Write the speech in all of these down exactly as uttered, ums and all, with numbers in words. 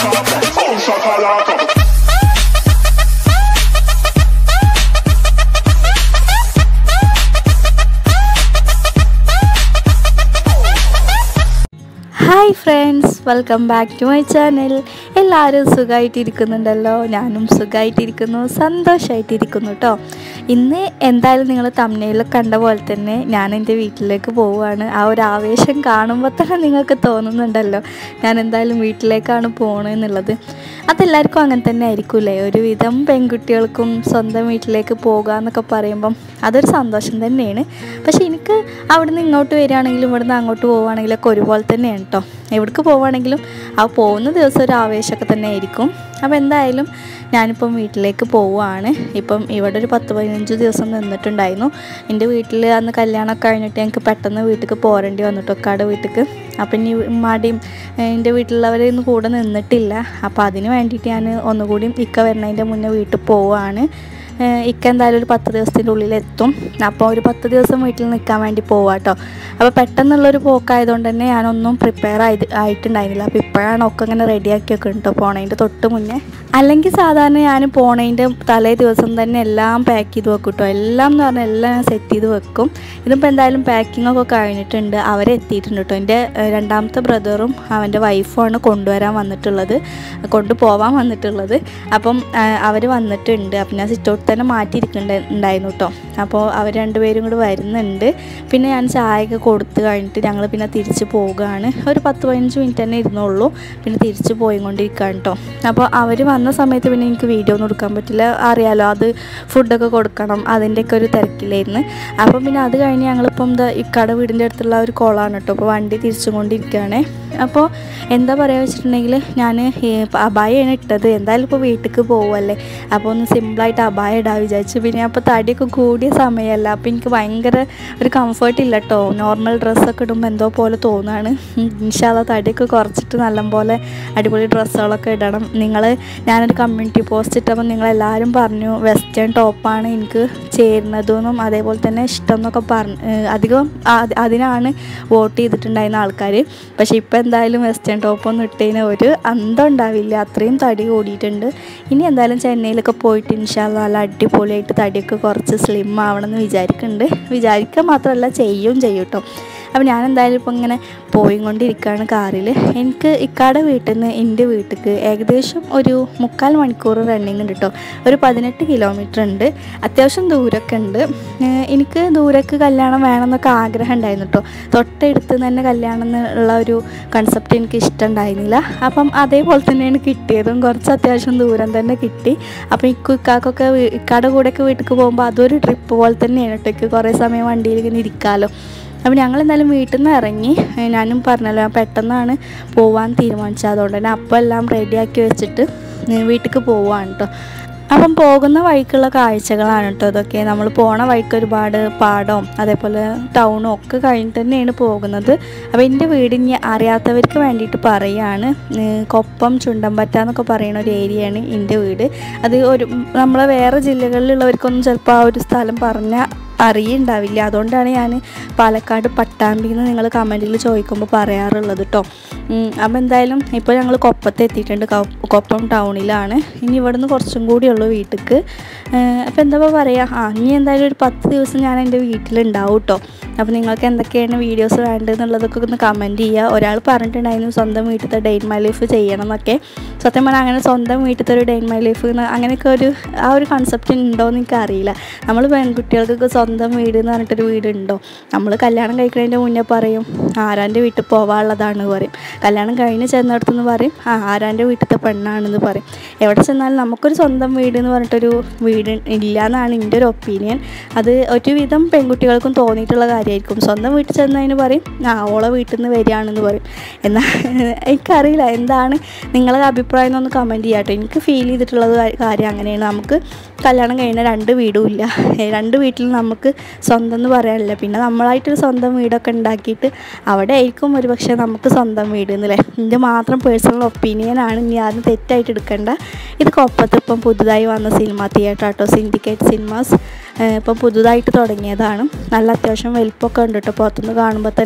Hi friends, welcome back to my channel. എല്ലാവരും സുഖമായിട്ടിരിക്കുന്നുണ്ടല്ലോ. ഞാനും സുഖമായിട്ടിരിക്കുന്നു, സന്തോഷമായിട്ടിരിക്കുന്നു കേട്ടോ. ഇന്ന് എന്തായാലും നിങ്ങൾ തംബ്നെയിൽ കണ്ട പോലെ തന്നെ ഞാൻ എൻ്റെ വീട്ടിലേക്ക് പോവുകയാണ്. ആ ഒരു ആവേശം കാണുമ്പോൾ തന്നെ നിങ്ങൾക്ക് തോന്നുന്നുണ്ടല്ലോ ഞാൻ എന്തായാലും വീട്ടിലേക്കാണ് പോകണമെന്നുള്ളത്. അതെല്ലാവർക്കും അങ്ങനെ തന്നെ ആയിരിക്കില്ലേ? ഒരുവിധം പെൺകുട്ടികൾക്കും സ്വന്തം വീട്ടിലേക്ക് പോകുക എന്നൊക്കെ പറയുമ്പം അതൊരു സന്തോഷം തന്നെയാണ്. പക്ഷേ എനിക്ക് അവിടെ നിന്ന് ഇങ്ങോട്ട് വരികയാണെങ്കിലും ഇവിടെ നിന്ന് അങ്ങോട്ട് പോവുകയാണെങ്കിലൊക്കെ ഒരുപോലെ തന്നെയാണ് കേട്ടോ. എവിടേക്ക് പോവുകയാണെങ്കിലും ആ പോകുന്ന ദിവസം ഒരു ആവേശമൊക്കെ തന്നെ ആയിരിക്കും. അപ്പോൾ എന്തായാലും ഞാനിപ്പം വീട്ടിലേക്ക് പോവുകയാണ്. ഇപ്പം ഇവിടെ ഒരു പത്ത് പതിനഞ്ച് ദിവസം നിന്നിട്ടുണ്ടായിരുന്നു. എൻ്റെ വീട്ടിൽ അന്ന് കല്യാണമൊക്കെ കഴിഞ്ഞിട്ട് ഞങ്ങൾക്ക് പെട്ടെന്ന് വീട്ടിലേക്ക് പോരേണ്ടി വന്നിട്ടോ, ഒക്കാടെ വീട്ടിലേക്ക്. അപ്പം ഇനി ഉമ്മാടിയും എൻ്റെ വീട്ടിലുള്ളവരൊന്നും കൂടെ നിന്നിട്ടില്ല. അപ്പോൾ അതിന് വേണ്ടിയിട്ട് ഞാൻ ഒന്നുകൂടി ഇക്ക വരുന്നതിൻ്റെ മുന്നേ വീട്ടിൽ പോവുകയാണ്. ഇക്ക എന്തായാലും ഒരു പത്ത് ദിവസത്തിൻ്റെ ഉള്ളിലെത്തും. അപ്പോൾ ഒരു പത്ത് ദിവസം വീട്ടിൽ നിൽക്കാൻ വേണ്ടി പോവാം കേട്ടോ. അപ്പോൾ പെട്ടെന്നുള്ളൊരു പോക്കായതുകൊണ്ട് തന്നെ ഞാനൊന്നും പ്രിപ്പയർ ആയി ആയിട്ടുണ്ടായിരുന്നില്ല. അപ്പോൾ ഇപ്പോഴാണ് ഒക്കെ ഇങ്ങനെ റെഡിയാക്കിയൊക്കെ കേട്ടോ പോണതിൻ്റെ തൊട്ട് മുന്നേ. അല്ലെങ്കിൽ സാധാരണ ഞാൻ പോണതിൻ്റെ തലേ ദിവസം തന്നെ എല്ലാം പാക്ക് ചെയ്ത് വെക്കും കേട്ടോ. എല്ലാം എന്ന് പറഞ്ഞാൽ എല്ലാം ഞാൻ സെറ്റ് ചെയ്ത് വെക്കും. ഇതിപ്പോൾ എന്തായാലും പാക്കിങ്ങൊക്കെ കഴിഞ്ഞിട്ടുണ്ട്. അവരെത്തിയിട്ടുണ്ട് കേട്ടോ. എൻ്റെ രണ്ടാമത്തെ ബ്രദറും അവൻ്റെ വൈഫുമാണ് കൊണ്ടുവരാൻ വന്നിട്ടുള്ളത്, കൊണ്ടുപോകാൻ വന്നിട്ടുള്ളത്. അപ്പം അവർ വന്നിട്ടുണ്ട്. അപ്പം ഞാൻ സിറ്റൗട്ട് തന്നെ മാറ്റിയിരിക്കുന്നുണ്ടായിരുന്നു കേട്ടോ. അപ്പോൾ അവർ രണ്ടുപേരും കൂടി വരുന്നുണ്ട്. പിന്നെ ഞാൻ ചായയൊക്കെ കൊടുത്ത് കഴിഞ്ഞിട്ട് ഞങ്ങൾ പിന്നെ തിരിച്ച് പോവുകയാണ്. ഒരു പത്ത് പതിനഞ്ച് മിനിറ്റ് തന്നെ ഇരുന്നുള്ളൂ. പിന്നെ തിരിച്ച് പോയിക്കൊണ്ടിരിക്കുകയാണ് കേട്ടോ. അപ്പോൾ അവർ വന്ന സമയത്ത് പിന്നെ എനിക്ക് വീഡിയോ ഒന്നും എടുക്കാൻ പറ്റില്ല. അറിയാലോ, അത് ഫുഡൊക്കെ കൊടുക്കണം, അതിൻ്റെയൊക്കെ ഒരു തിരക്കിലായിരുന്നു. അപ്പം പിന്നെ അത് കഴിഞ്ഞ് ഞങ്ങളിപ്പം എന്താ ഇക്കട വീടിൻ്റെ അടുത്തുള്ള ഒരു കോളാണ് കേട്ടോ. അപ്പോൾ വണ്ടി തിരിച്ചു കൊണ്ടിരിക്കുകയാണ്. അപ്പോൾ എന്താ പറയുക വെച്ചിട്ടുണ്ടെങ്കിൽ ഞാൻ അബായാണ് ഇട്ടത്. എന്തായാലും ഇപ്പോൾ വീട്ടിലേക്ക് പോകുമല്ലേ, അപ്പോൾ ഒന്ന് സിമ്പിളായിട്ട് അബായ ഇടാൻ വിചാരിച്ചു. പിന്നെ അപ്പോൾ തടിയൊക്കെ കൂടിയ സമയമല്ല, അപ്പോൾ എനിക്ക് ഭയങ്കര ഒരു കംഫർട്ട് ഇല്ല കേട്ടോ. നോർമൽ ഡ്രസ്സൊക്കെ ഇടുമ്പോൾ എന്തോ പോലെ തോന്നുകയാണ്. ഇൻഷാ അല്ലാഹ് തടിയൊക്കെ കുറച്ചിട്ട് നല്ലപോലെ അടിപൊളി ഡ്രസ്സുകളൊക്കെ ഇടണം. നിങ്ങൾ ഞാനൊരു കമ്മ്യൂണിറ്റി പോസ്റ്റ് ഇട്ടപ്പോൾ നിങ്ങളെല്ലാവരും പറഞ്ഞു വെസ്റ്റേൺ ടോപ്പാണ് എനിക്ക് ചേരുന്നതെന്നും അതേപോലെ തന്നെ ഇഷ്ടം എന്നൊക്കെ പറഞ്ഞ് അധികം അതിനാണ് വോട്ട് ചെയ്തിട്ടുണ്ടായിരുന്ന ആൾക്കാർ. പക്ഷേ ഇപ്പോൾ എന്തായാലും വെസ്റ്റേൺ ടോപ്പൊന്നും ഇട്ടതിന് ഒരു അന്തം ഉണ്ടാവില്ല, അത്രയും തടി കൂടിയിട്ടുണ്ട്. ഇനി എന്തായാലും ചെന്നൈയിലൊക്കെ പോയിട്ട് ഇൻഷാ അല്ലാഹ് നല്ല അടിപൊളിയായിട്ട് തടിയൊക്കെ കുറച്ച് സ്ലിം ആവണമെന്ന് വിചാരിക്കുന്നുണ്ട്. വിചാരിക്കുക മാത്രമല്ല ചെയ്യും ചെയ്യും കേട്ടോ. അപ്പോൾ ഞാൻ എന്തായാലും ഇപ്പോൾ ഇങ്ങനെ പോയിക്കൊണ്ടിരിക്കുകയാണ് കാറിൽ. എനിക്ക് ഇക്കാടെ വീട്ടിൽ നിന്ന് എൻ്റെ വീട്ടിലേക്ക് ഏകദേശം ഒരു മുക്കാൽ മണിക്കൂർ റണ്ണിങ് ഉണ്ട് കേട്ടോ. ഒരു പതിനെട്ട് കിലോമീറ്റർ ഉണ്ട്. അത്യാവശ്യം ദൂരമൊക്കെ ഉണ്ട്. എനിക്ക് ദൂരക്ക് കല്യാണം വേണമെന്നൊക്കെ ആഗ്രഹം ഉണ്ടായിരുന്നു കേട്ടോ. തൊട്ടടുത്ത് തന്നെ കല്യാണം എന്നുള്ള ഒരു കൺസെപ്റ്റ് എനിക്ക് ഇഷ്ടമുണ്ടായിരുന്നില്ല. അപ്പം അതേപോലെ തന്നെയാണ് കിട്ടിയതും. കുറച്ച് അത്യാവശ്യം ദൂരം തന്നെ കിട്ടി. അപ്പോൾ ഇക്കു ഇക്കാക്കൊക്കെ ഇക്കാടെ കൂടെയൊക്കെ വീട്ടിലേക്ക് പോകുമ്പോൾ അതൊരു ട്രിപ്പ് പോലെ തന്നെയാണ് കേട്ടോ. എനിക്ക് കുറേ സമയം വണ്ടിയിൽ ഇങ്ങനെ ഇരിക്കാമല്ലോ. അപ്പോൾ ഞങ്ങൾ എന്തായാലും വീട്ടിൽ നിന്ന് ഇറങ്ങി. ഞാനും പറഞ്ഞല്ലോ ഞാൻ പെട്ടെന്നാണ് പോകാൻ തീരുമാനിച്ചത്. അതുകൊണ്ട് തന്നെ അപ്പം എല്ലാം റെഡിയാക്കി വെച്ചിട്ട് വീട്ടിലേക്ക് പോവുകയാണ് കേട്ടോ. അപ്പം പോകുന്ന വഴിക്കുള്ള കാഴ്ചകളാണ് കേട്ടോ ഇതൊക്കെ. നമ്മൾ പോണ വഴിക്ക് ഒരുപാട് പാടവും അതേപോലെ ടൗണും ഒക്കെ കഴിഞ്ഞിട്ട് തന്നെയാണ് പോകുന്നത്. അപ്പോൾ എൻ്റെ വീടിന് അറിയാത്തവർക്ക് വേണ്ടിയിട്ട് പറയുകയാണ്, കൊപ്പം ചുണ്ടമ്പറ്റ എന്നൊക്കെ പറയുന്ന ഒരു ഏരിയയാണ് എൻ്റെ വീട്. അത് ഒരു നമ്മളെ വേറെ ജില്ലകളിലുള്ളവർക്കൊന്നും ചിലപ്പോൾ ആ ഒരു സ്ഥലം പറഞ്ഞാൽ അറിയുണ്ടാവില്ല. അതുകൊണ്ടാണ് ഞാൻ പാലക്കാട് പട്ടാമ്പി എന്ന് നിങ്ങൾ കമൻറ്റിൽ ചോദിക്കുമ്പോൾ പറയാറുള്ളത് കേട്ടോ. അപ്പോൾ എന്തായാലും ഇപ്പോൾ ഞങ്ങൾ കൊപ്പത്ത് എത്തിയിട്ടുണ്ട്. കൊപ്പം ടൗണിലാണ്. ഇനി ഇവിടെ നിന്ന് കുറച്ചും കൂടി ഉള്ളൂ വീട്ടിലേക്ക്. അപ്പോൾ എന്താ പറയുക, ആ ഇനി എന്തായാലും ഒരു പത്ത് ദിവസം ഞാൻ എൻ്റെ വീട്ടിലുണ്ടാവും കേട്ടോ. അപ്പോൾ നിങ്ങൾക്ക് എന്തൊക്കെയാണ് വീഡിയോസ് വേണ്ടതെന്നുള്ളതൊക്കെ ഒന്ന് കമൻറ്റ് ചെയ്യുക. ഒരാൾ പറഞ്ഞിട്ടുണ്ടായിരുന്നു സ്വന്തം വീട്ടിലത്തെ ഡേ ഇൻ മൈ ലൈഫ് ചെയ്യണം എന്നൊക്കെ. സത്യം പറഞ്ഞാൽ അങ്ങനെ സ്വന്തം വീട്ടിലത്തെ ഒരു ഡേ ഇൻ മൈ ലൈഫ് അങ്ങനെയൊക്കെ ഒരു ആ ഒരു കൺസെപ്റ്റ് ഉണ്ടോയെന്ന് എനിക്കറിയില്ല. നമ്മൾ പെൺകുട്ടികൾക്കൊക്കെ സ്വന്തം വീട് എന്ന് പറഞ്ഞിട്ടൊരു വീടുണ്ടോ? നമ്മൾ കല്യാണം കഴിക്കുന്നതിൻ്റെ മുന്നേ പറയും ആരാൻ്റെ വീട്ടിൽ പോകാനുള്ളതാണ് പറയും. കല്യാണം കഴിഞ്ഞ് ചെന്നിടത്തുനിന്ന് പറയും ആ ആരാൻ്റെ വീട്ടിലത്തെ പെണ്ണാണെന്ന് പറയും. എവിടെ ചെന്നാലും നമുക്കൊരു സ്വന്തം വീട് എന്ന് പറഞ്ഞിട്ടൊരു വീട് ഇല്ല എന്നാണ് എൻ്റെ ഒരു ഒപ്പീനിയൻ. അത് ഒരുവിധം പെൺകുട്ടികൾക്കും തോന്നിയിട്ടുള്ള കാര്യമായിരിക്കും. സ്വന്തം വീട്ടിൽ ചെന്നതിന് പറയും ആ ഓളെ വീട്ടിൽ നിന്ന് വരികയാണെന്ന് പറയും. എന്നാൽ എനിക്കറിയില്ല എന്താണ് നിങ്ങളുടെ അഭിപ്രായം എന്നൊന്ന് കമൻറ്റ് ചെയ്യാട്ടോ. എനിക്ക് ഫീൽ ചെയ്തിട്ടുള്ളത് കാര്യം അങ്ങനെയാണ്. നമുക്ക് കല്യാണം കഴിഞ്ഞ രണ്ട് വീടും ഇല്ല, രണ്ട് വീട്ടിൽ നമുക്ക് സ്വന്തം എന്ന് പറയാനില്ല. പിന്നെ നമ്മളായിട്ടൊരു സ്വന്തം വീടൊക്കെ ഉണ്ടാക്കിയിട്ട് അവിടെ ആയിരിക്കും ഒരു പക്ഷേ നമുക്ക് സ്വന്തം വീട് എന്നല്ലേ. എൻ്റെ മാത്രം പേഴ്സണൽ ഒപ്പീനിയനാണ്, ഇനി ആരും തെറ്റായിട്ട് എടുക്കണ്ട. ഇത് കൊപ്പത്ത് ഇപ്പം പുതുതായി വന്ന സിനിമ തിയേറ്റർ കേട്ടോ, സിൻഡിക്കേറ്റ് സിനിമാസ്. ഇപ്പം പുതുതായിട്ട് തുടങ്ങിയതാണ്. നല്ല അത്യാവശ്യം വലിപ്പമൊക്കെ ഉണ്ട് കേട്ടോ. പുറത്തുനിന്ന് കാണുമ്പോൾ തന്നെ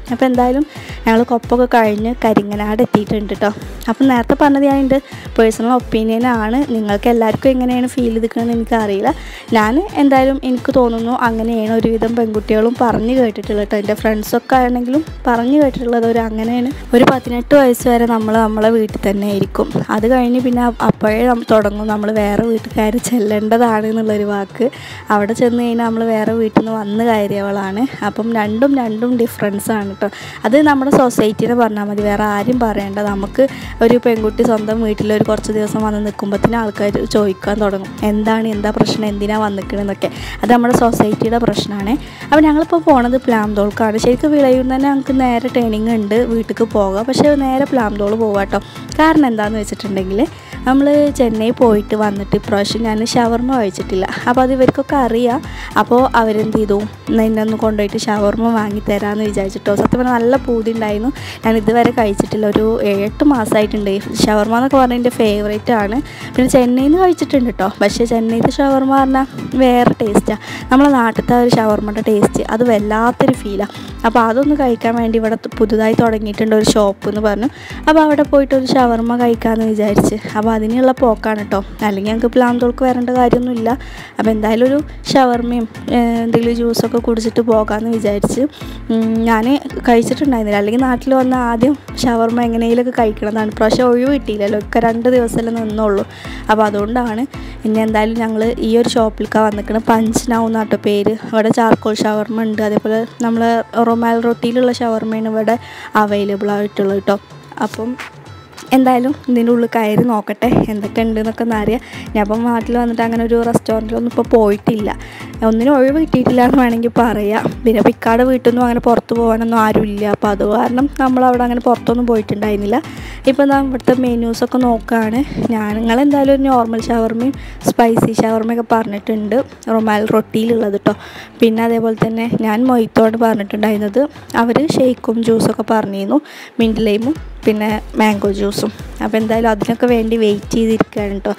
അപ്പോൾ എന്തായാലും ഞങ്ങൾ കൊപ്പൊക്കെ കഴിഞ്ഞ് കരിങ്ങനാട് എത്തിയിട്ടുണ്ട് കേട്ടോ. അപ്പം നേരത്തെ പറഞ്ഞത് ഞാൻ എൻ്റെ പേഴ്സണൽ ഒപ്പീനിയനാണ്. നിങ്ങൾക്ക് എല്ലാവർക്കും എങ്ങനെയാണ് ഫീൽ ചെയ്തിരിക്കണമെന്ന് എനിക്കറിയില്ല. ഞാൻ എന്തായാലും എനിക്ക് തോന്നുന്നു അങ്ങനെയാണ് ഒരുവിധം പെൺകുട്ടികളും പറഞ്ഞു കേട്ടിട്ടുള്ളത് കേട്ടോ. എൻ്റെ ഫ്രണ്ട്സൊക്കെ ആണെങ്കിലും പറഞ്ഞു കേട്ടിട്ടുള്ളത് ഒരു അങ്ങനെയാണ്. ഒരു പതിനെട്ട് വയസ്സ് വരെ നമ്മൾ നമ്മളെ വീട്ടിൽ തന്നെ ആയിരിക്കും. അത് കഴിഞ്ഞ് പിന്നെ അപ്പോഴേ തുടങ്ങും നമ്മൾ വേറെ വീട്ടുകാർ ചെല്ലേണ്ടതാണ് എന്നുള്ളൊരു വാക്ക്. അവിടെ ചെന്ന് കഴിഞ്ഞാൽ നമ്മൾ വേറെ വീട്ടിൽ നിന്ന് വന്ന് കയറിയവളാണ്. അപ്പം രണ്ടും രണ്ടും ഡിഫറൻസാണ് കേട്ടോ. അത് നമ്മുടെ സൊസൈറ്റീനെ പറഞ്ഞാൽ മതി, വേറെ ആരും പറയേണ്ട. നമുക്ക് ഒരു പെൺകുട്ടി സ്വന്തം വീട്ടിൽ ഒരു കുറച്ച് ദിവസം വന്ന് നിൽക്കുമ്പോഴത്തേന് ആൾക്കാർ ചോദിക്കാൻ തുടങ്ങും എന്താണ്, എന്താ പ്രശ്നം, എന്തിനാണ് വന്നിക്കണമെന്നൊക്കെ. അത് നമ്മുടെ സൊസൈറ്റിയുടെ പ്രശ്നമാണ്. അപ്പോൾ ഞങ്ങളിപ്പോൾ പോണത് പ്ലാംതോൾക്കാണ്. ശരിക്കും വിളയൂർ തന്നെ ഞങ്ങൾക്ക് നേരെ ട്രെയിനിങ് ഉണ്ട് വീട്ടിലേക്ക് പോകാം. പക്ഷേ നേരെ പ്ലാംതോൾ പോകാം കേട്ടോ. കാരണം എന്താണെന്ന് വെച്ചിട്ടുണ്ടെങ്കിൽ നമ്മൾ ചെന്നൈ പോയിട്ട് വന്നിട്ട് ഇപ്രാവശ്യം ഞാൻ ഷവർമ്മ കഴിച്ചിട്ടില്ല. അപ്പോൾ അത് ഇവർക്കൊക്കെ അറിയാം. അപ്പോൾ അവരെന്ത് ചെയ്തു, എന്നെ ഒന്ന് കൊണ്ടുപോയിട്ട് ഷവർമ്മ വാങ്ങിത്തരാമെന്ന് വിചാരിച്ചിട്ടോ. സത്യം പറഞ്ഞാൽ നല്ല പൂതി ഉണ്ടായിരുന്നു. ഞാൻ ഇതുവരെ കഴിച്ചിട്ടില്ല. ഒരു ഏഴെട്ട് മാസമായിട്ടുണ്ട്. ഷവർമ്മ എന്നൊക്കെ പറഞ്ഞാൽ എൻ്റെ ഫേവറേറ്റ് ആണ്. പിന്നെ ചെന്നൈയിൽ നിന്ന് കഴിച്ചിട്ടുണ്ട് കേട്ടോ. പക്ഷേ ചെന്നൈയിലെ ഷവർമ്മ പറഞ്ഞാൽ വേറെ ടേസ്റ്റാണ്. നമ്മളെ നാട്ടിലത്തെ ഒരു ഷവർമ്മയുടെ ടേസ്റ്റ് അത് വല്ലാത്തൊരു ഫീലാണ്. അപ്പോൾ അതൊന്ന് കഴിക്കാൻ വേണ്ടി ഇവിടെ പുതുതായി തുടങ്ങിയിട്ടുണ്ട് ഒരു ഷോപ്പ് എന്ന് പറഞ്ഞു. അപ്പോൾ അവിടെ പോയിട്ട് ഒരു ഷവർമ്മ കഴിക്കാമെന്ന് വിചാരിച്ച്. അപ്പോൾ അതിനുള്ള പോക്കാണ് കേട്ടോ. അല്ലെങ്കിൽ ഞങ്ങൾക്ക് പ്ലാംതോൾക്ക് വരേണ്ട കാര്യമൊന്നുമില്ല. അപ്പോൾ എന്തായാലും ഒരു ഷവർമ്മയും എന്തെങ്കിലും ജ്യൂസൊക്കെ കുടിച്ചിട്ട് പോകാമെന്ന് വിചാരിച്ച്. ഞാൻ കഴിച്ചിട്ടുണ്ടായിരുന്നില്ല. അല്ലെങ്കിൽ നാട്ടിൽ വന്ന ആദ്യം ഷവർമ്മ എങ്ങനെയെങ്കിലുമൊക്കെ കഴിക്കണതാണ്. പക്ഷേ ഒഴിവ് കിട്ടിയില്ലല്ലോ, ഒക്കെ രണ്ട് ദിവസമല്ലേ നിന്നുള്ളൂ. അപ്പോൾ അതുകൊണ്ടാണ് ഇനി എന്തായാലും ഞങ്ങൾ ഈ ഒരു ഷോപ്പിലേക്കാണ് വന്നിരിക്കുന്നത്. പഞ്ച് നൗ എന്നാട്ടോ പേര്. ഇവിടെ ചാർക്കോൾ ഷവർമ്മ ഉണ്ട്, അതേപോലെ നമ്മൾ റൊമാൽ റൊട്ടിയിലുള്ള ഷവർമ്മയാണ് ഇവിടെ അവൈലബിൾ ആയിട്ടുള്ളത് കേട്ടോ. അപ്പം എന്തായാലും ഇതിൻ്റെ ഉള്ളിൽ കയറി നോക്കട്ടെ എന്തൊക്കെ ഉണ്ട് എന്നൊക്കെ ഒന്ന് അറിയാം. ഞാൻ അപ്പം നാട്ടിൽ വന്നിട്ട് അങ്ങനെ ഒരു റെസ്റ്റോറൻറ്റിലൊന്നും ഇപ്പോൾ പോയിട്ടില്ല. ഒന്നിനും ഒഴിവ് കിട്ടിയിട്ടില്ല എന്ന് വേണമെങ്കിൽ പറയാം. പിന്നെ പിക്കാട് വീട്ടിൽ നിന്നും അങ്ങനെ പുറത്ത് പോകാനൊന്നും ആരുമില്ല. അപ്പോൾ അത് കാരണം നമ്മളവിടെ അങ്ങനെ പുറത്തൊന്നും പോയിട്ടുണ്ടായിരുന്നില്ല. ഇപ്പോൾ ഞാൻ ഇവിടുത്തെ മെനൂസൊക്കെ നോക്കുകയാണ്. ഞാൻ നിങ്ങളെന്തായാലും ഒരു നോർമൽ ഷവർമ്മയും സ്പൈസി ഷവർമ്മയൊക്കെ പറഞ്ഞിട്ടുണ്ട്, റൊമാൽ റൊട്ടിയിലുള്ളത് കേട്ടോ. പിന്നെ അതേപോലെ തന്നെ ഞാൻ മൊയ്ത്തോട് പറഞ്ഞിട്ടുണ്ടായിരുന്നത്. അവർ ഷേക്കും ജ്യൂസൊക്കെ പറഞ്ഞിരുന്നു, മിൻറ്റ് ലൈമും പിന്നെ മാംഗോ ജ്യൂസും. അപ്പോൾ എന്തായാലും അതിനൊക്കെ വേണ്ടി വെയിറ്റ് ചെയ്തിരിക്കുകയാണ് കേട്ടോ.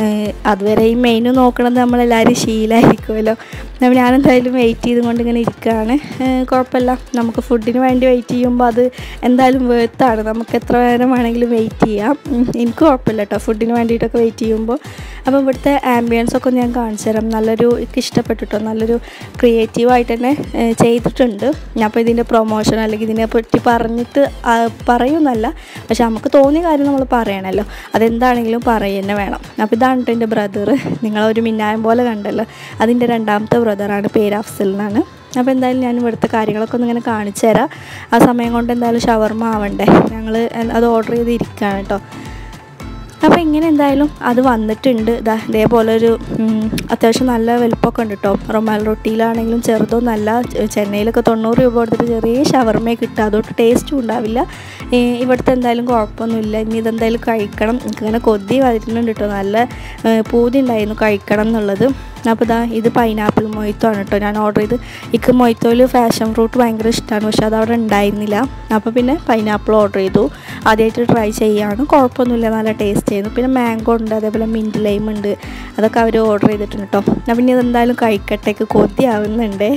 അതുവരെ ഈ മെനു നോക്കണത് നമ്മളെല്ലാവരും ശീലമായിരിക്കുമല്ലോ. അപ്പോൾ ഞാനെന്തായാലും വെയിറ്റ് ചെയ്തുകൊണ്ട് ഇങ്ങനെ ഇരിക്കുകയാണ്. കുഴപ്പമില്ല, നമുക്ക് ഫുഡിന് വേണ്ടി വെയിറ്റ് ചെയ്യുമ്പോൾ അത് എന്തായാലും വേർത്താണ്. നമുക്ക് എത്ര നേരം വേണമെങ്കിലും വെയിറ്റ് ചെയ്യാം. എനിക്ക് കുഴപ്പമില്ല കേട്ടോ ഫുഡിന് വേണ്ടിയിട്ടൊക്കെ വെയിറ്റ് ചെയ്യുമ്പോൾ. അപ്പോൾ ഇവിടുത്തെ ആംബിയൻസൊക്കെ ഞാൻ കാണിച്ചു തരാം. നല്ലൊരു എനിക്ക് ഇഷ്ടപ്പെട്ടു കേട്ടോ. നല്ലൊരു ക്രിയേറ്റീവായിട്ട് തന്നെ ചെയ്തിട്ടുണ്ട്. അപ്പോൾ ഇതിൻ്റെ പ്രൊമോഷൻ അല്ലെങ്കിൽ ഇതിനെപ്പറ്റി പറഞ്ഞിട്ട് പറയുന്നല്ല, പക്ഷെ നമുക്ക് തോന്നിയ കാര്യം നമ്മൾ പറയണമല്ലോ. അതെന്താണെങ്കിലും പറയുക തന്നെ വേണം. അപ്പോൾ ഇതാണ് കേട്ടോ എൻ്റെ ബ്രദർ. നിങ്ങളൊരു മിന്നായം പോലെ കണ്ടല്ലോ, അതിൻ്റെ രണ്ടാമത്തെ ബ്രദറാണ്, പേര് അഫ്സൽ എന്നാണ്. അപ്പോൾ എന്തായാലും ഞാൻ ഇവിടുത്തെ കാര്യങ്ങളൊക്കെ ഒന്ന് ഇങ്ങനെ കാണിച്ചു തരാം. ആ സമയം കൊണ്ട് എന്തായാലും ഷവർമ്മ ആവണ്ടേ, ഞങ്ങൾ അത് ഓർഡർ ചെയ്തിരിക്കുകയാണ് കേട്ടോ. അപ്പോൾ ഇങ്ങനെ എന്തായാലും അത് വന്നിട്ടുണ്ട്. ഇതാ ഇതേപോലെ ഒരു അത്യാവശ്യം നല്ല വലുപ്പമൊക്കെ ഉണ്ട് കേട്ടോ. റൊമാൽ റൊട്ടിയിലാണെങ്കിലും ചെറുതൊന്നല്ല. ചെന്നൈയിലൊക്കെ തൊണ്ണൂറ് രൂപ കൊടുത്തിട്ട് ചെറിയ ഷവർമ്മയെ കിട്ടുക, അതുകൊണ്ട് ടേസ്റ്റും ഉണ്ടാവില്ല. ഇവിടുത്തെ എന്തായാലും കുഴപ്പമൊന്നുമില്ല. ഇനി ഇതെന്തായാലും കഴിക്കണം. എനിക്കിങ്ങനെ കൊതി വരുന്നുണ്ട് കേട്ടോ. നല്ല പൂതി ഉണ്ടായിരുന്നു കഴിക്കണം എന്നുള്ളത്. അപ്പോൾ ഇതാ ഇത് പൈനാപ്പിൾ മൊയ്ത്തോ ആണ് കേട്ടോ ഞാൻ ഓർഡർ ചെയ്ത്. എനിക്ക് മൊയ്ത്തോയിൽ ഫാഷൻ ഫ്രൂട്ട് ഭയങ്കര ഇഷ്ടമാണ്, പക്ഷെ അതവിടെ ഉണ്ടായിരുന്നില്ല. അപ്പോൾ പിന്നെ പൈനാപ്പിൾ ഓർഡർ ചെയ്തു. ആദ്യമായിട്ട് ട്രൈ ചെയ്യുകയാണ്. കുഴപ്പമൊന്നുമില്ല, നല്ല ടേസ്റ്റ് ചെയ്യുന്നു. പിന്നെ മാംഗോ ഉണ്ട്, അതേപോലെ മിൻറ്റ് ലൈം ഉണ്ട്, അതൊക്കെ അവർ ഓർഡർ ചെയ്തിട്ടുണ്ട് കേട്ടോ. അപ്പം ഇനി അതെന്തായാലും കഴിക്കട്ടേക്ക് കൊതിയാവുന്നുണ്ട്.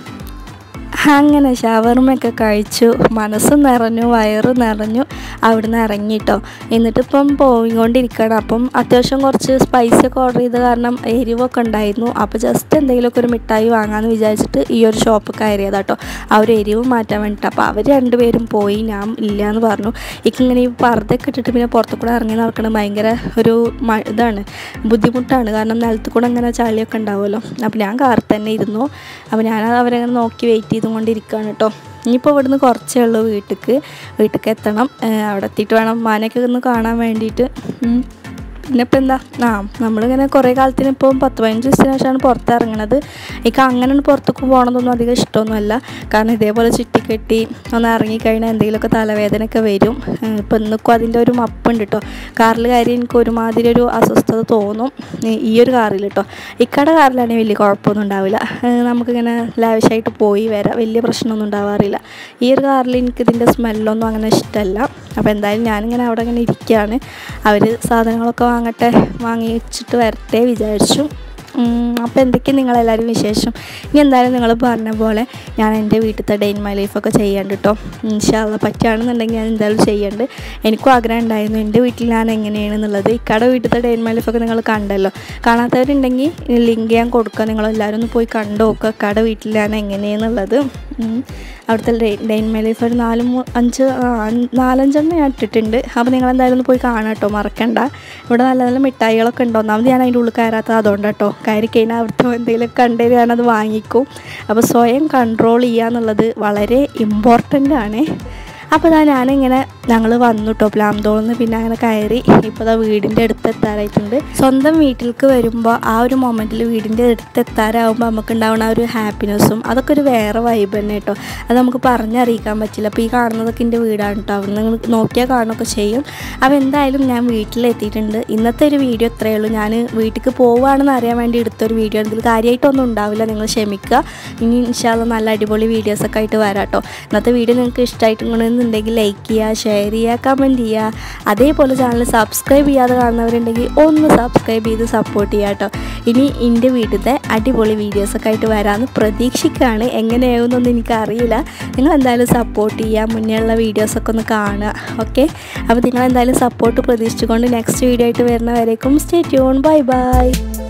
അങ്ങനെ ഷവർമ്മയൊക്കെ കഴിച്ചു, മനസ്സ് നിറഞ്ഞു, വയറ് നിറഞ്ഞു. അവിടെ നിന്ന് ഇറങ്ങിയിട്ടോ. എന്നിട്ടിപ്പം പോയിക്കൊണ്ടിരിക്കണം. അപ്പം അത്യാവശ്യം കുറച്ച് സ്പൈസൊക്കെ ഓർഡർ ചെയ്ത കാരണം എരിവൊക്കെ ഉണ്ടായിരുന്നു. അപ്പോൾ ജസ്റ്റ് എന്തെങ്കിലുമൊക്കെ ഒരു മിഠായി വാങ്ങാമെന്ന് വിചാരിച്ചിട്ട് ഈ ഒരു ഷോപ്പ് കയറിയതാട്ടോ, ആ ഒരു എരിവ് മാറ്റാൻ വേണ്ടിയിട്ട്. അപ്പോൾ അവർ രണ്ടുപേരും പോയി, ഞാൻ ഇല്ല എന്ന് പറഞ്ഞു. എനിക്കിങ്ങനെ ഈ പർദ്ദയൊക്കെ ഇട്ടിട്ട് പിന്നെ പുറത്തു കൂടെ ഇറങ്ങി നടക്കണം ഭയങ്കര ഒരു ഇതാണ്, ബുദ്ധിമുട്ടാണ്. കാരണം നിലത്ത് കൂടെ അങ്ങനെ ചളിയൊക്കെ ഉണ്ടാവുമല്ലോ. അപ്പോൾ ഞാൻ കാറിൽ തന്നെ ഇരുന്നു. അപ്പോൾ ഞാൻ അവരങ്ങനെ നോക്കി വെയിറ്റ് ചെയ്തു കൊണ്ടിരിക്കുകയാണ് കേട്ടോ. ഇനിയിപ്പോൾ ഇവിടുന്ന് കുറച്ചേ ഉള്ളൂ വീട്ടിലേക്ക് വീട്ടിലേക്ക് എത്തണം. അവിടെ എത്തിയിട്ട് വേണം മാനയൊക്കെ ഒന്ന് കാണാൻ വേണ്ടിയിട്ട്. പിന്നെ ഇപ്പം എന്താ, ആ നമ്മളിങ്ങനെ കുറേ കാലത്തിന് ഇപ്പം പത്ത് പതിനഞ്ച് ദിവസത്തിന് ശേഷമാണ് പുറത്തിറങ്ങണത്. എനിക്ക് അങ്ങനെ പുറത്തേക്ക് പോകണമെന്നൊന്നും അധികം ഇഷ്ടമൊന്നുമല്ല. കാരണം ഇതേപോലെ ചുറ്റിക്കെട്ടി ഒന്ന് ഇറങ്ങിക്കഴിഞ്ഞാൽ എന്തെങ്കിലുമൊക്കെ തലവേദനയൊക്കെ വരും. ഇപ്പം ഇന്നിക്കും അതിൻ്റെ ഒരു മപ്പുണ്ട് കേട്ടോ. കാറിൽ കയറി എനിക്ക് ഒരുമാതിരി ഒരു അസ്വസ്ഥത തോന്നും ഈ ഒരു കാറിൽ കേട്ടോ. ഇക്കടെ കാറിലാണെങ്കിൽ വലിയ കുഴപ്പമൊന്നും ഉണ്ടാവില്ല, നമുക്കിങ്ങനെ ലാവിഷായിട്ട് പോയി വരാം, വലിയ പ്രശ്നമൊന്നും ഉണ്ടാവാറില്ല. ഈ ഒരു കാറിൽ എനിക്കിതിൻ്റെ സ്മെല്ലൊന്നും അങ്ങനെ ഇഷ്ടമല്ല. അപ്പോൾ എന്തായാലും ഞാനിങ്ങനെ അവിടെ ഇങ്ങനെ ഇരിക്കുകയാണ്. അവർ സാധനങ്ങളൊക്കെ വാങ്ങട്ടെ, വാങ്ങി വെച്ചിട്ട് വരട്ടെ വിചാരിച്ചു. അപ്പോൾ എന്തൊക്കെയാണ് നിങ്ങളെല്ലാവരും വിശേഷം? ഇനി എന്തായാലും നിങ്ങൾ പറഞ്ഞ പോലെ ഞാൻ എൻ്റെ വീട്ടിലത്തെ ഡേ ഇൻ മൈ ലൈഫൊക്കെ ചെയ്യണ്ട് കേട്ടോ. ഇൻഷാ അല്ലാഹ് പറ്റുകയാണെന്നുണ്ടെങ്കിൽ ഞാൻ എന്തായാലും ചെയ്യുന്നുണ്ട്. എനിക്കും ആഗ്രഹം ഉണ്ടായിരുന്നു എൻ്റെ വീട്ടിൽ ഞാൻ എങ്ങനെയാണെന്നുള്ളത്. ഇക്കടെ വീട്ടിലത്തെ ഡേ ഇൻ മൈ ലൈഫൊക്കെ നിങ്ങൾ കണ്ടല്ലോ. കാണാത്തവരുണ്ടെങ്കിൽ ലിങ്ക് ഞാൻ കൊടുക്കുക, നിങ്ങളെല്ലാവരും ഒന്ന് പോയി കണ്ടു നോക്കുക ഇക്കടെ വീട്ടിൽ ഞാൻ എങ്ങനെയാണെന്നുള്ളത്. അവിടുത്തെ ഡേ ഇൻ മൈ ലൈഫ് ഒരു നാല് അഞ്ച് നാലഞ്ചെണ്ണം ഞാൻ ഇട്ടിട്ടുണ്ട്. അപ്പോൾ നിങ്ങളെന്തായാലും ഒന്ന് പോയി കാണാം കേട്ടോ, മറക്കണ്ട. ഇവിടെ നല്ല നല്ല മിഠായികളൊക്കെ ഉണ്ട്. ഒന്നാമത് ഞാൻ അതിൻ്റെ ഉള്ളിൽ കയറാത്തത് അതുകൊണ്ട് കേട്ടോ. കയറി കഴിഞ്ഞാൽ അവിടുത്തെ എന്തെങ്കിലും കണ്ടു ഞാനത് വാങ്ങിക്കും. അപ്പോൾ സ്വയം കൺട്രോൾ ചെയ്യുക എന്നുള്ളത് വളരെ ഇമ്പോർട്ടൻ്റ് ആണ്. അപ്പോൾ ഇതാ ഞാനിങ്ങനെ ഞങ്ങൾ വന്നു കേട്ടോ പ്ലാന്തോളിന്ന്. പിന്നെ അങ്ങനെ കയറി ഇപ്പോൾ ഇതാ വീടിൻ്റെ അടുത്ത് എത്താറായിട്ടുണ്ട്. സ്വന്തം വീട്ടിലേക്ക് വരുമ്പോൾ ആ ഒരു മൊമെൻറ്റിൽ വീടിൻ്റെ അടുത്ത് എത്താറാകുമ്പോൾ നമുക്ക് ഉണ്ടാവുന്ന ആ ഒരു ഹാപ്പിനെസ്സും അതൊക്കെ ഒരു വേറെ വൈബ് തന്നെ കേട്ടോ. അത് നമുക്ക് പറഞ്ഞറിയിക്കാൻ പറ്റില്ല. അപ്പോൾ ഈ കാണുന്നതൊക്കെ എൻ്റെ വീടാണ് കേട്ടോ. അവിടെ നിങ്ങൾ നോക്കിയാൽ കാണുകയൊക്കെ ചെയ്യും. അപ്പോൾ എന്തായാലും ഞാൻ വീട്ടിലെത്തിയിട്ടുണ്ട്. ഇന്നത്തെ ഒരു വീഡിയോ ഇത്രയേ ഉള്ളൂ. ഞാൻ വീട്ടിലേക്ക് പോവുകയാണെന്ന് അറിയാൻ വേണ്ടി എടുത്തൊരു വീഡിയോ. ഇതിൽ കാര്യമായിട്ടൊന്നും ഉണ്ടാവില്ല, നിങ്ങൾ ക്ഷമിക്കുക. ഇനി ഇൻഷാ അല്ലാഹ് നല്ല അടിപൊളി വീഡിയോസൊക്കെ ആയിട്ട് വരാം കേട്ടോ. ഇന്നത്തെ വീഡിയോ നിങ്ങൾക്ക് ഇഷ്ടമായിട്ടുണ്ടെന്നുണ്ടെങ്കിൽ ലൈക്ക് ചെയ്യുക, ഷെയർ ചെയ്യുക, കമൻറ്റ് ചെയ്യുക. അതേപോലെ ചാനൽ സബ്സ്ക്രൈബ് ചെയ്യാതെ കാണുന്നവരുണ്ടെങ്കിൽ ഒന്ന് സബ്സ്ക്രൈബ് ചെയ്ത് സപ്പോർട്ട് ചെയ്യുക കേട്ടോ. ഇനി എൻ്റെ വീട്ടിലത്തെ അടിപൊളി വീഡിയോസൊക്കെ ആയിട്ട് വരാമെന്ന് പ്രതീക്ഷിക്കുകയാണ്. എങ്ങനെയാകുമെന്നൊന്നും എനിക്കറിയില്ല. നിങ്ങൾ എന്തായാലും സപ്പോർട്ട് ചെയ്യുക, മുന്നേ ഉള്ള വീഡിയോസൊക്കെ ഒന്ന് കാണുക. ഓക്കെ, അപ്പോൾ നിങ്ങളെന്തായാലും സപ്പോർട്ട് പ്രതീക്ഷിച്ചുകൊണ്ട് നെക്സ്റ്റ് വീഡിയോ ആയിട്ട് വരുന്നവരേക്കും സ്റ്റേ ട്യൂൺ. Bye by.